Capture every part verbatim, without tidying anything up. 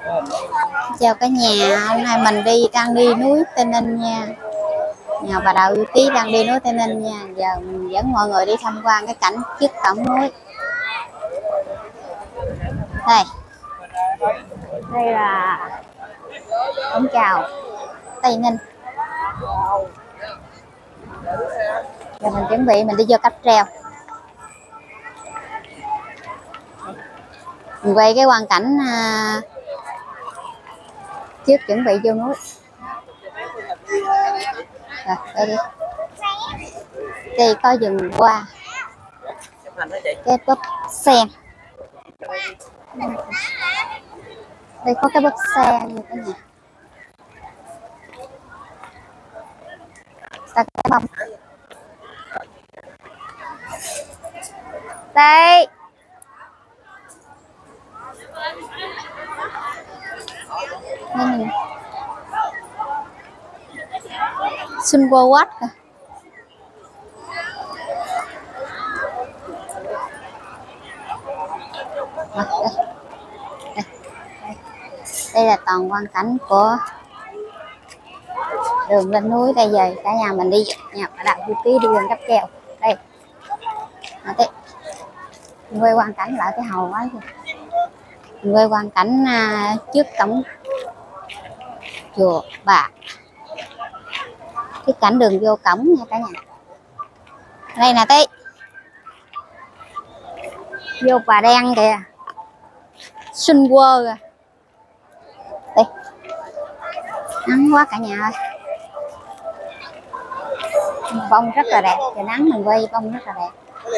Chào cả nhà, hôm nay mình đi đang đi núi Tây Ninh nha. Nhà bà Đào Yêu Tí đang đi núi Tây Ninh nha. Giờ mình dẫn mọi người đi tham quan cái cảnh trước cổng núi. Đây, đây là cổng chào Tây Ninh. Giờ mình chuẩn bị mình đi vô cáp treo. Mình quay cái quang cảnh à, trước chuẩn bị vô núi. Rồi, đây đi. Đây có rừng hoa, cái búp sen. Đây có cái búp sen như thế này. Ta cái bông. Đây. Đây. Sun World Watch à. Đây. Đây. Đây là toàn quang cảnh của đường lên núi. Đây giờ cả nhà mình đi nhà bà Đào Yêu Tí đi lên cáp treo. Đây. À, đây. Mình quay quang cảnh lại cái hầu ấy. Mình quay quang cảnh à, trước cổng chùa Bà. Cái cảnh đường vô cổng nha cả nhà. Đây nè Tí. Vô Bà Đen kìa. Sun World à. Đây. Nắng quá cả nhà ơi. Bông rất là đẹp. Trời nắng mình quay bông rất là đẹp.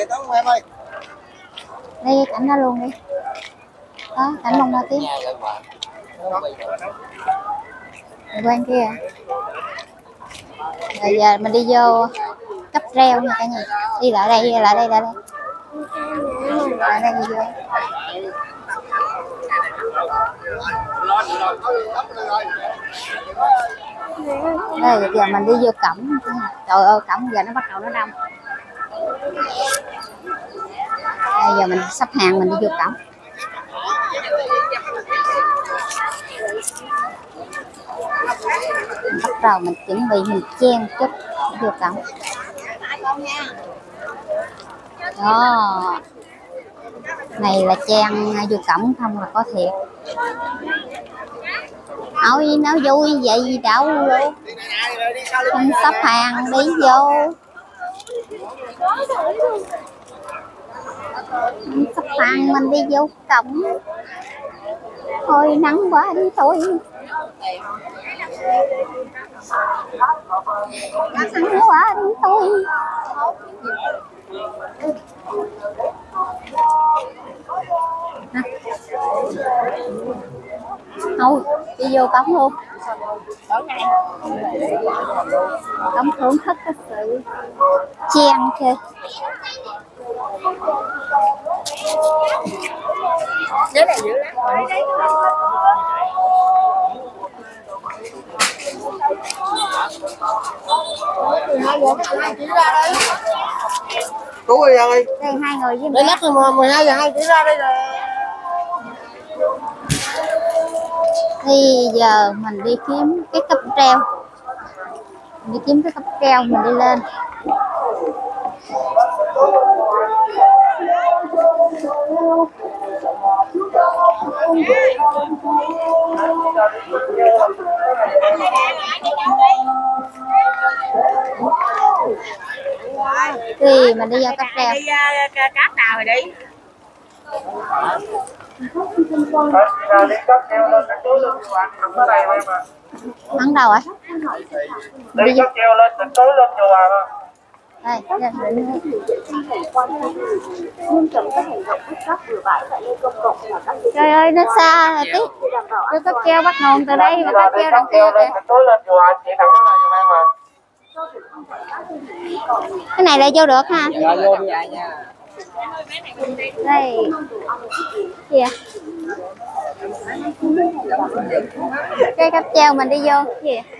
Đây cảnh đó luôn đi. Đó cảnh bông hoa tím. Quang kia. Rồi giờ mình đi vô cáp treo nha cả nhà. Đi lại đây, lại đây, lại đây. Lại đây đi vô. Đây giờ mình đi vô cổng. Trời ơi cổng giờ nó bắt đầu nó đông. Đây giờ mình sắp hàng mình đi vô cổng. Bắt đầu mình chuẩn bị mình chen chút vô cổng. Đó. Này là chen vô cổng không là có thiệt. Ôi nó vui vậy gì đâu luôn. Mình sắp hàng đi vô. Mình sắp hàng mình đi vô cổng. Thôi nắng quá đi thôi. Nắng quá đi thôi. Thôi đi vô cổng luôn. Cổng thưởng thức cái sự chen kìa. Cái này dữ lắm. Chú ơi ơi. Đây hai người với mẹ. Lát mười hai giờ hai chỉ ra đây rồi. Thì giờ mình đi kiếm cái cáp treo. Mình đi kiếm cái cáp treo mình đi lên. Thì mình đi vô cáp treo. Đi cáp nào rồi đi. Bắn đâu rồi? Đi cáp treo lên đỉnh núi lên chùa mà. Đây, trời ơi nó xa rồi tí. Cái cáp treo bắt nguồn từ đây và cáp treo đằng kia kìa. Cái này là vô được ha? Dạ vô đi lại nha. Đây. Gì vậy? Cái cáp treo mình đi vô gì vậy?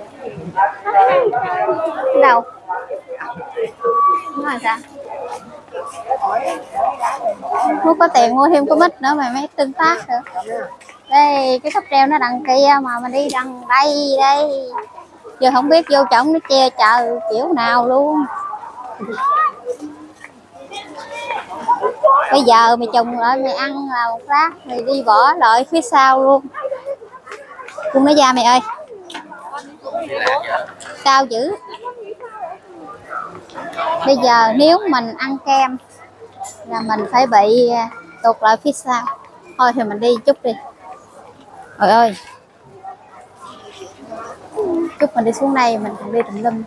Đâu? Nói sao? Muốn có tiền mua thêm cái mic nữa mà mới tương tác được. Đây cái cáp treo nó đằng kia mà mình đi đằng đây đây. Giờ không biết vô trỏng nó che chở kiểu nào luôn. Bây giờ mày trùng lại mày ăn là một lát mày đi bỏ lại phía sau luôn. Cung nó ra mày ơi. Cao dữ. Bây giờ nếu mình ăn kem là mình phải bị tụt lại phía sau. Thôi thì mình đi chút đi. Trời ơi. Chút mình đi xuống đây mình còn đi tùm lum.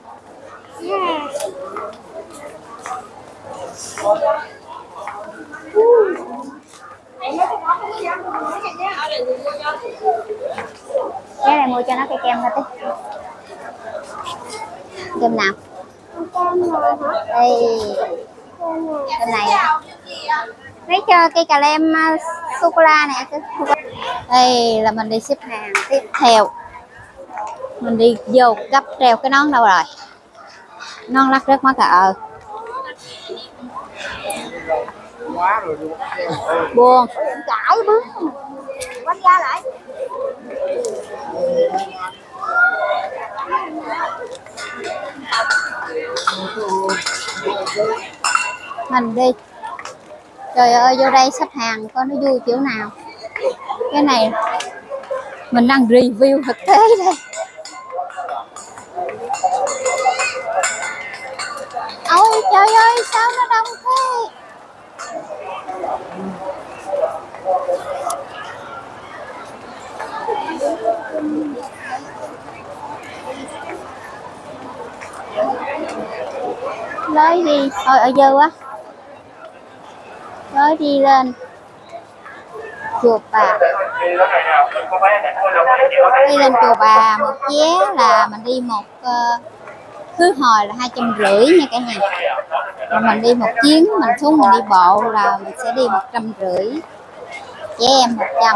Cái này mua cho nó cây kem thôi tí. Kem nào? Đây. Kem này. Lấy cho cây cà lem sô cô la nè. Đây là mình đi xếp hàng tiếp theo. Mình đi vô gấp treo cái nón đâu rồi? Nón lắc rớt mất cỡ. Buồn. Cãi bướng. Quánh ra lại. Mình đi. Trời ơi vô đây xếp hàng coi nó vui kiểu nào. Cái này mình đang review thực tế đây. Ôi trời ơi sao nó đông thế. Lối đi thôi ở dơ quá. Lối đi lên chùa Bà. Đi lên chùa Bà một vé là mình đi một uh, khứ hồi là hai trăm rưỡi nha cả nhà. Rồi mình đi một chuyến mình xuống mình đi bộ là mình sẽ đi một trăm rưỡi. Trẻ em một trăm.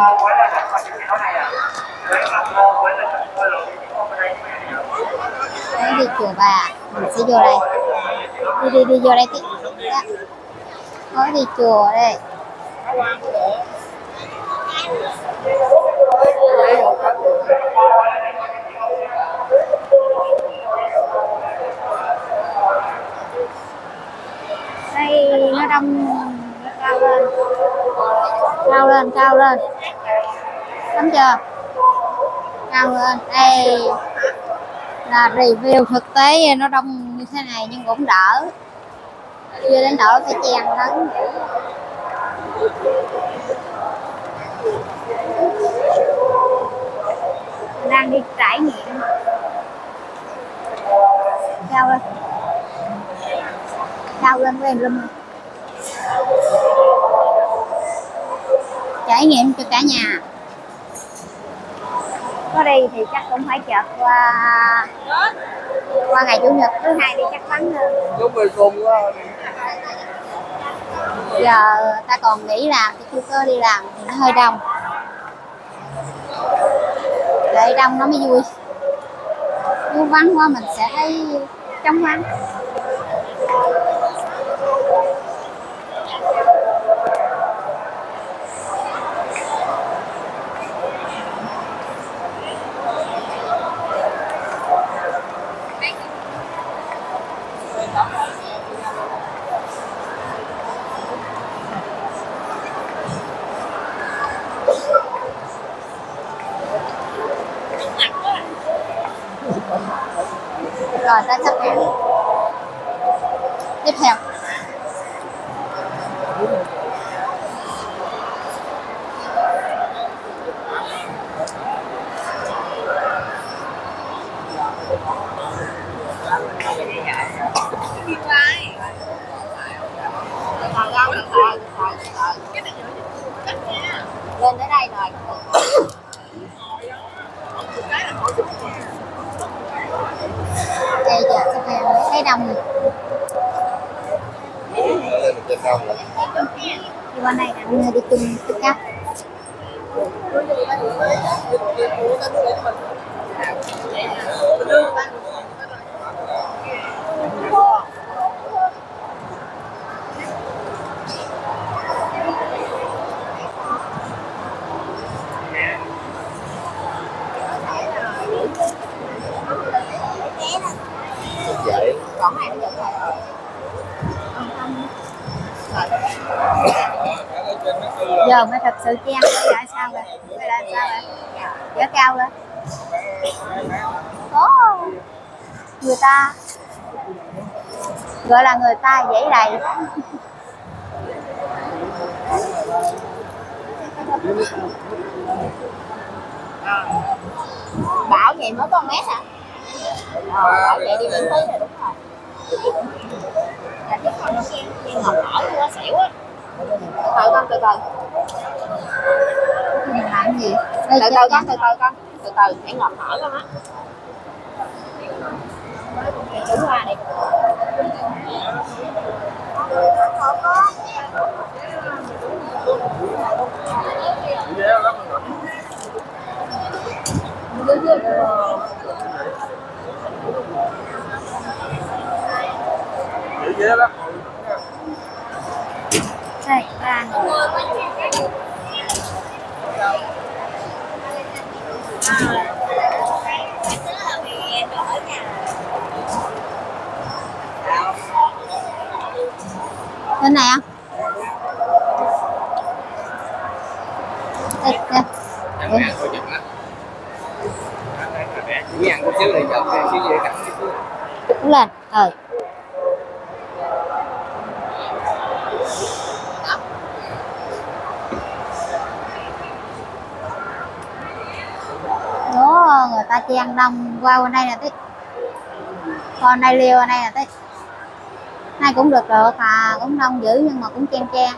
Đấy, đi chùa Bà mình sẽ vô đây. Đi đi đi vô đây tí. Có đi chùa đây. Đây nó đông cao lên. Cao lên, cao lên. Đúng chưa? Cao lên. Đây là review thực tế nó đông như thế này nhưng cũng đỡ. Chưa đến nỗi phải chen lấn. Đang đi trải nghiệm. Cao lên. Cao lên với em lum. Trải nghiệm cho cả nhà. Có đi thì chắc cũng phải chợt qua qua ngày chủ nhật, thứ hai đi chắc vắng hơn. Chúng mình cùng quá. Giờ ta còn nghỉ làm thì chưa có đi làm thì nó hơi đông. Đợi đông nó mới vui. Nếu vắng quá mình sẽ thấy trống vắng. Rồi ta sắp hàng. Tiếp theo. Lên tới đây rồi. Đây giờ sắp hàng thấy đông rồi. Đi qua đây là đi chung tất cả. còn này nó vẫn là giờ mới thật sự trang bây giờ sao rồi bây giờ sao rồi giá cao lên có người ta gọi là người ta dãy đầy bảo vậy mới con mét hả? Ờ, bảo vậy đi miễn phí là đúng rồi. Là cái con nó khen khen ngọt nổi quá xỉu á. Từ từ con từ từ. Mình làm gì? Từ từ con từ từ con từ từ hãy ngọt nổi con á. Đúng qua đi. dễ lắm. Đây, ba bên này không? Đây, đây. Chẳng hạn thôi chụp á. Chỉ ăn chút xíu thì chụp cái xíu dễ cắn chút. Đứng lên, ờ. Đó, người ta chen đông qua bên đây nè tí. Con đây liêu bên đây nè tí. Này cũng được được à, cũng đông dữ nhưng mà cũng chen chen.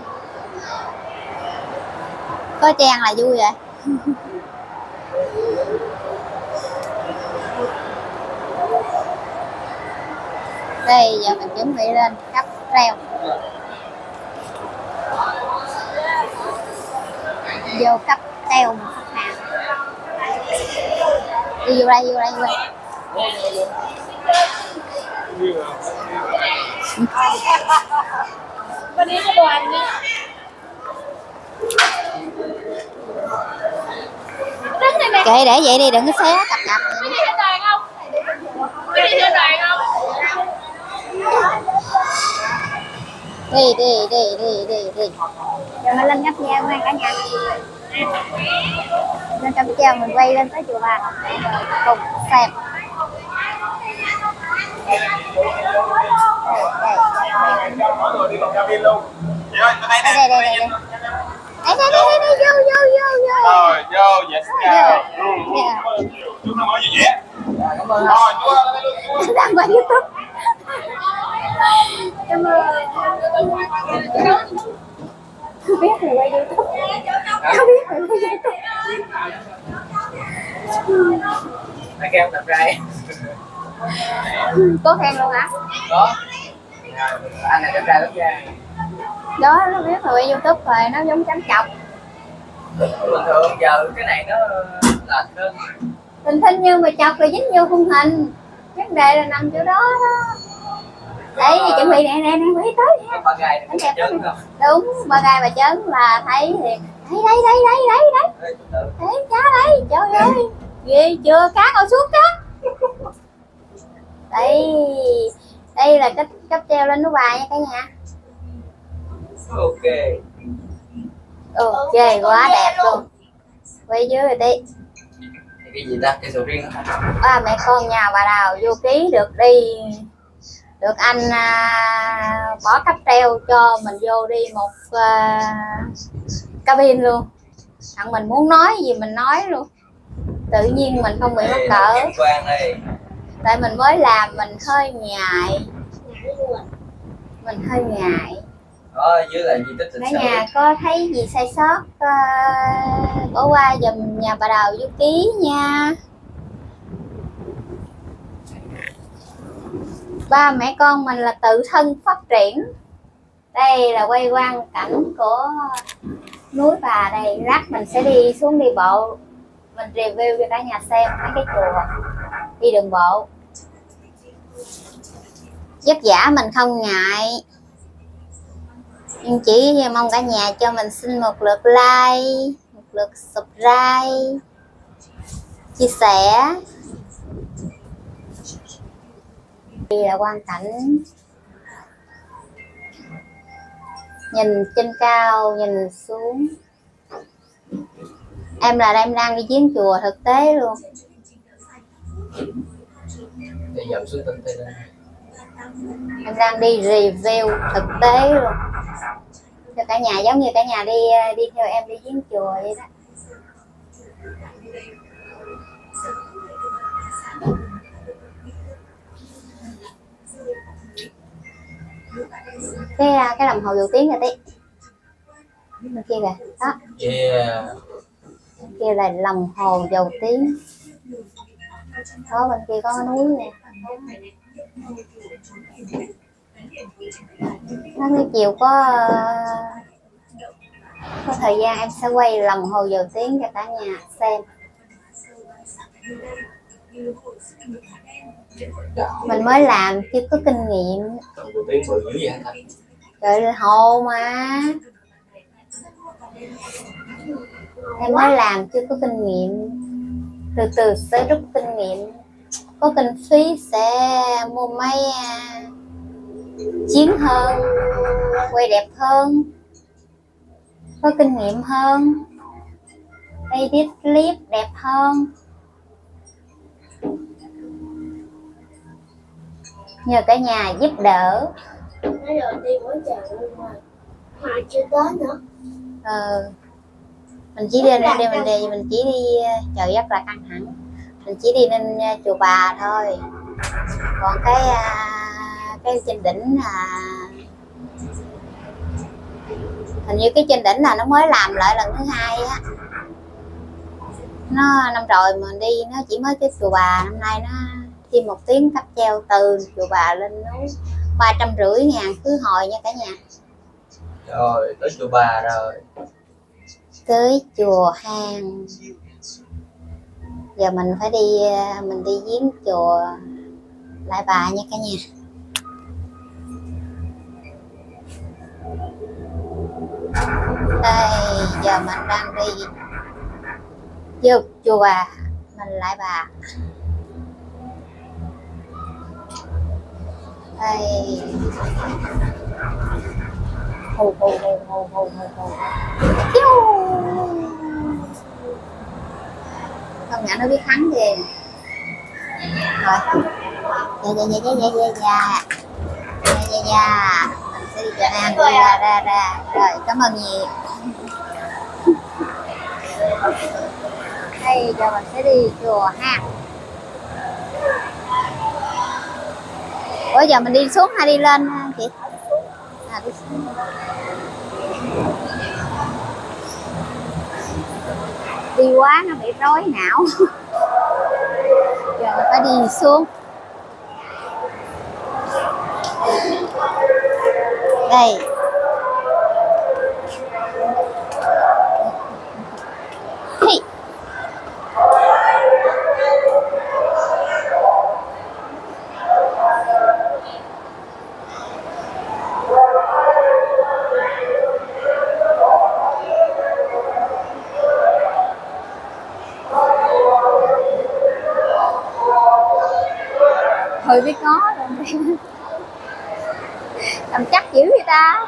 Có chen là vui vậy. Đây giờ mình chuẩn bị lên cắp treo. Vô cắp treo một khách hàng. Đi vô đây, vô đây, vô đây. Bên đi cái đoàn đi. Kệ để vậy đi, đừng có xé cặp cặp. Đi theo đoàn không? Đi theo đoàn không? Đi đi đi đi đi đi. Giờ mình lên cáp treo nha cả nhà. Lên cáp treo mình quay lên tới chùa Bà cùng xem. Đây, đây, đây. Chị ơi, bên đây nè. Đây đây đây đây. Đây đây đây đây vô vô vô vô. Rồi, vô, dạ xin chào. Chú Năm ở gì vậy? Cảm ơn. Rồi, chú ơi, chú. Đang quay YouTube. Cảm ơn. Không biết thì quay YouTube. Không biết thì quay YouTube. Mày kêu tập trai. Có khen luôn hả? Có. Anh này tập trai lắm nha. Đó, nó biết rồi quay YouTube rồi, nó giống chấm chọc. Bình thường giờ cái này nó lệch hơn. Tình thinh như mà chọc là dính vô khung hình. Vấn đề là nằm chỗ đó đó. Đấy, thì chuẩn bị nè nè nè, quay tới Cái ba gai này chấn không? đúng, ba gai bà chấn là thấy thì đây đây đây đây đây đây đấy cá đây, trời ơi gì chưa, cá ngồi xuống cá. Đây đây là cách cấp treo lên núi Bà nha cả nhà. Ok. Ok quá đẹp luôn, quay dưới rồi đi. Cái gì ta, cái sầu riêng hả? Ba mẹ con nhà bà Đào vô ký được đi, được anh à, bỏ cáp treo cho mình vô đi một à, cabin luôn. Thằng mình muốn nói gì mình nói luôn, tự nhiên mình không bị mắc cỡ. Tại mình mới làm mình hơi ngại, mình hơi ngại. Đó, dưới là di tích lịch Cả nhà có thấy gì sai sót uh, bỏ qua giùm nhà bà Đào vô ký nha. Ba mẹ con mình là tự thân phát triển. Đây là quay quang cảnh của núi Bà đây. Lát mình sẽ đi xuống đi bộ, mình review cho cả nhà xem mấy cái chùa đi đường bộ. Vất vả mình không ngại, nhưng chỉ mong cả nhà cho mình xin một lượt like, một lượt subscribe, chia sẻ. Đây là quang cảnh nhìn trên cao nhìn xuống. Em là em đang đi viếng chùa thực tế luôn. Thì dậm xuống tinh tinh lên. Em đang đi review thực tế luôn cho cả nhà, giống như cả nhà đi đi theo em đi viếng chùa vậy đó. Cái cái đồng hồ dầu tiếng rồi tí bên kia kìa đó. Yeah. Bên kia là đồng hồ dầu tiếng đó, bên kia có cái núi nè. Nó cái chiều có có thời gian em sẽ quay đồng hồ dầu tiếng cho cả nhà xem. Mình mới làm chưa có kinh nghiệm. Tiếng bự dữ vậy hả? Trời hồ mà em mới làm chưa có kinh nghiệm, từ từ sẽ rút kinh nghiệm. Có kinh phí sẽ mua máy chiến hơn, quay đẹp hơn, có kinh nghiệm hơn, edit clip đẹp hơn. Nhờ cả nhà giúp đỡ. Nói rồi đi quá trời luôn mà mà chưa tới nữa. Ờ, mình chỉ đi lên đây mình đi mình chỉ đi trời rất là căng thẳng, mình chỉ đi lên chùa Bà thôi, còn cái cái trên đỉnh là hình như cái trên đỉnh là nó mới làm lại lần thứ hai á. Nó năm rồi mà đi nó chỉ mới tới chùa Bà, năm nay nó thêm một tiếng cáp treo từ chùa Bà lên núi ba trăm rưỡi ngàn khứ hồi nha cả nhà. Rồi tới chùa Bà rồi, Tới chùa Hang. Giờ mình phải đi mình đi viếng chùa Lại Bà nha cả nhà. Đây giờ mình đang đi vô chùa Bà mình Lại Bà. Đây hù hù hù hù hù hù hù. Công nhận nó biết thắng kìa. Rồi dạ dạ dạ dạ dạ dạ dạ dạ dạ mình sẽ đi chợ An đi ra ra ra rồi, cảm ơn nhiều. Đây giờ mình sẽ đi chùa Hang. Ủa giờ mình đi xuống hay đi lên chị? À, đi xuống. Đi quá nó bị rối não. Giờ phải đi xuống. Đây hey. Hơi biết có rồi. Làm chắc dữ vậy ta.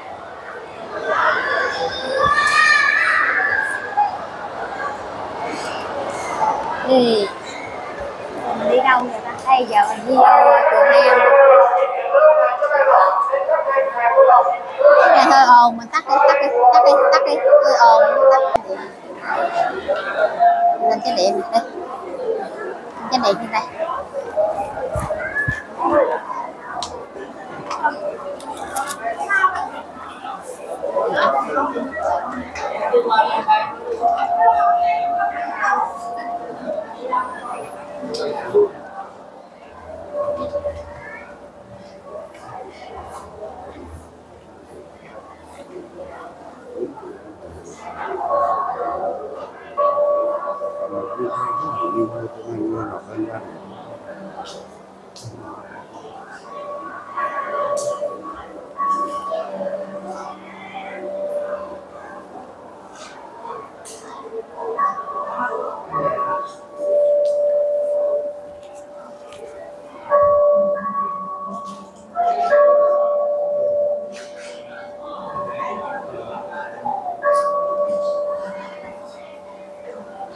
Đi mình đi đâu vậy ta? Đây giờ mình đi vô chùa Hang. Này hơi ồn, mình tắt đi, tắt đi, tắt đi, tắt đi, hơi ồn, tắt. Lên cái điện đi, cái điện như đây.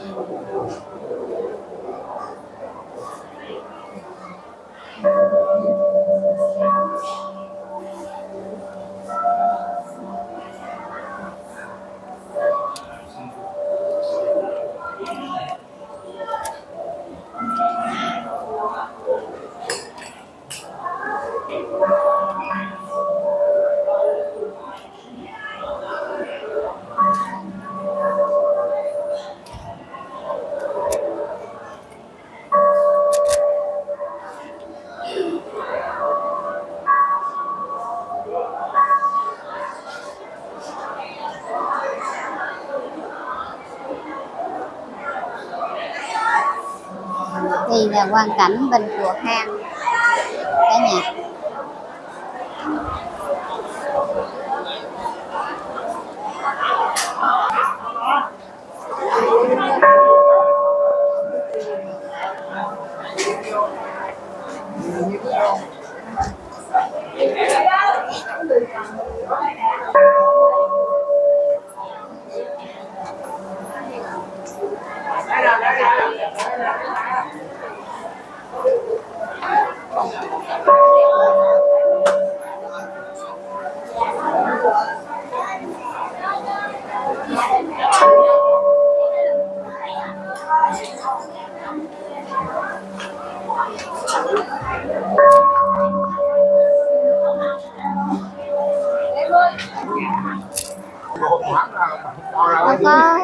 Đây là quang cảnh bên chùa Hang cả nhà. Không có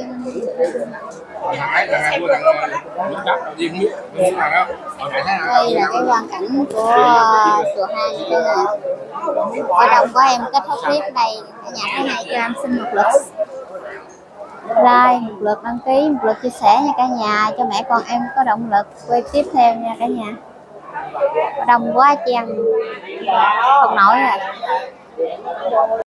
đây là cái quang cảnh của chùa Hang cả nhà. Hội đồng của em kết thúc clip đây cả nhà. Cái này cho em xin một lượt like, một lượt đăng ký, một lượt chia sẻ nha cả nhà, cho mẹ con em có động lực quay tiếp theo nha cả nhà. Đông quá chen không nổi rồi.